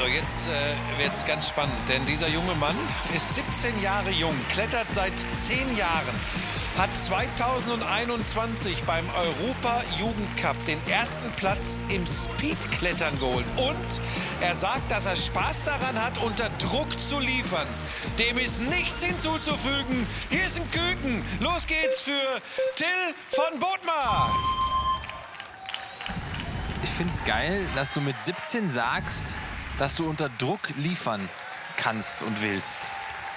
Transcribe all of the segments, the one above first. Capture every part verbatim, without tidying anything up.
So, jetzt äh, wird es ganz spannend, denn dieser junge Mann ist siebzehn Jahre jung, klettert seit zehn Jahren, hat zweitausendeinundzwanzig beim Europa-Jugendcup den ersten Platz im Speedklettern geholt. Und er sagt, dass er Spaß daran hat, unter Druck zu liefern. Dem ist nichts hinzuzufügen. Hier ist ein Küken. Los geht's für Till von Bothmar. Ich finde es geil, dass du mit siebzehn sagst, dass du unter Druck liefern kannst und willst.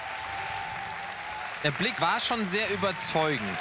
Der Blick war schon sehr überzeugend.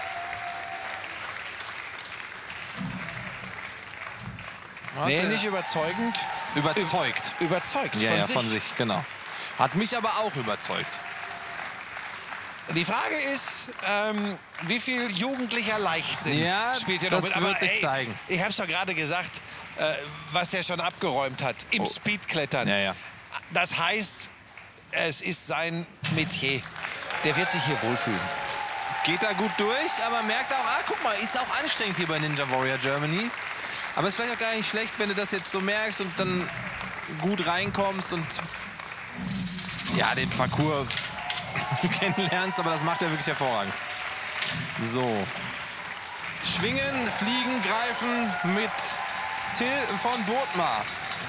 Nee, nicht überzeugend. Überzeugt. Ü überzeugt ja, von, ja, sich. von sich, genau. Hat mich aber auch überzeugt. Die Frage ist, ähm, wie viel jugendlicher Leichtsinn ja, spielt hier noch das mit? wird Aber, sich ey, zeigen. Ich habe es doch gerade gesagt, äh, was der schon abgeräumt hat im Oh. Speedklettern. Ja, ja. Das heißt, es ist sein Metier. Der wird sich hier wohlfühlen. Geht da gut durch, aber merkt auch, ah, guck mal, ist auch anstrengend hier bei Ninja Warrior Germany. Aber es ist vielleicht auch gar nicht schlecht, wenn du das jetzt so merkst und dann gut reinkommst und ja, den Parcours kennenlernst, aber das macht er wirklich hervorragend. So. Schwingen, fliegen, greifen mit Till von Bothmar.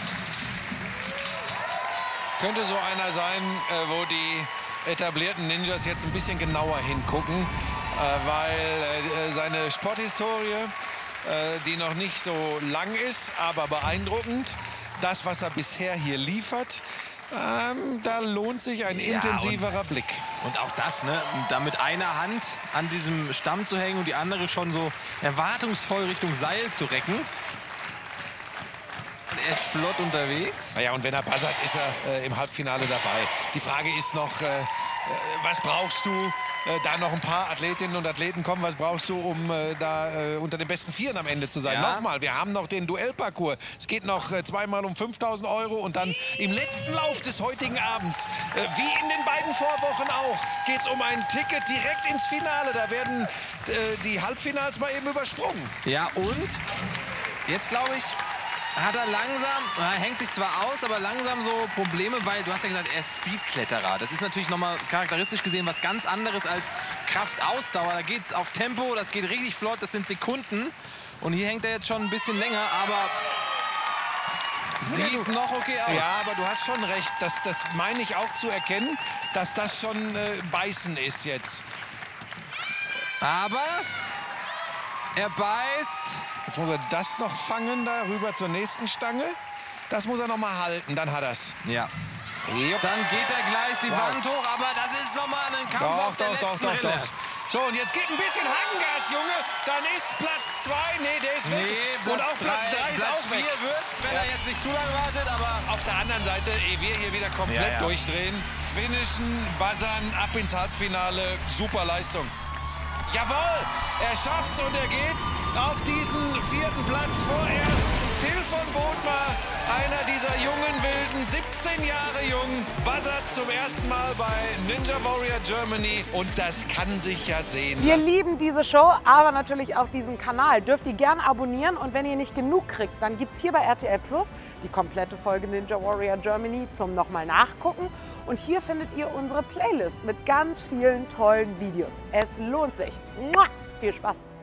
Könnte so einer sein, äh, wo die etablierten Ninjas jetzt ein bisschen genauer hingucken, äh, weil äh, seine Sporthistorie, äh, die noch nicht so lang ist, aber beeindruckend, das, was er bisher hier liefert, ähm, da lohnt sich ein Ja, intensiverer Blick. Und auch das, ne, da mit einer Hand an diesem Stamm zu hängen und die andere schon so erwartungsvoll Richtung Seil zu recken. Er ist flott unterwegs. Naja, und wenn er buzzert, ist er äh, im Halbfinale dabei. Die Frage ist noch, äh, äh, was brauchst du? Äh, da noch ein paar Athletinnen und Athleten kommen. Was brauchst du, um äh, da äh, unter den besten Vieren am Ende zu sein? Ja. Nochmal, wir haben noch den Duellparcours. Es geht noch äh, zweimal um fünftausend Euro. Und dann im letzten Lauf des heutigen Abends, äh, wie in den beiden Vorwochen auch, geht es um ein Ticket direkt ins Finale. Da werden äh, die Halbfinals mal eben übersprungen. Ja, und jetzt glaube ich, hat er langsam, er hängt sich zwar aus, aber langsam so Probleme, weil du hast ja gesagt, er ist Speedkletterer. Das ist natürlich nochmal charakteristisch gesehen was ganz anderes als Kraftausdauer. Da geht es auf Tempo, das geht richtig flott, das sind Sekunden. Und hier hängt er jetzt schon ein bisschen länger, aber sieht noch okay aus. Ja, aber du hast schon recht. Das, das meine ich auch zu erkennen, dass das schon äh, Beißen ist jetzt. Aber er beißt. Jetzt muss er das noch fangen, da rüber zur nächsten Stange. Das muss er noch mal halten, dann hat er es. Ja. Jupp. Dann geht er gleich die Wow. Wand hoch, aber das ist nochmal ein Kampf Doch, auf der doch, doch, letzten doch, Rille. doch. So, und jetzt geht ein bisschen Hanggas, Junge. Dann ist Platz zwei. Nee, der ist weg. Nee, und auch Platz drei ist Platz auch weg. vier wird's, wenn Ja. er jetzt nicht zu lange wartet, aber Auf der anderen Seite, ehe wir hier wieder komplett Ja, ja. durchdrehen, finishen, buzzern, ab ins Halbfinale. Super Leistung. Jawohl, er schafft's und er geht auf diesen vierten Platz vorerst. Till von Bothmar, einer dieser jungen Wilden, siebzehn Jahre jung, buzzert zum ersten Mal bei Ninja Warrior Germany und das kann sich ja sehen Wir lassen. lieben diese Show, aber natürlich auch diesen Kanal. Dürft ihr gerne abonnieren und wenn ihr nicht genug kriegt, dann gibt es hier bei R T L Plus die komplette Folge Ninja Warrior Germany zum nochmal nachgucken. Und hier findet ihr unsere Playlist mit ganz vielen tollen Videos. Es lohnt sich. Mua! Viel Spaß!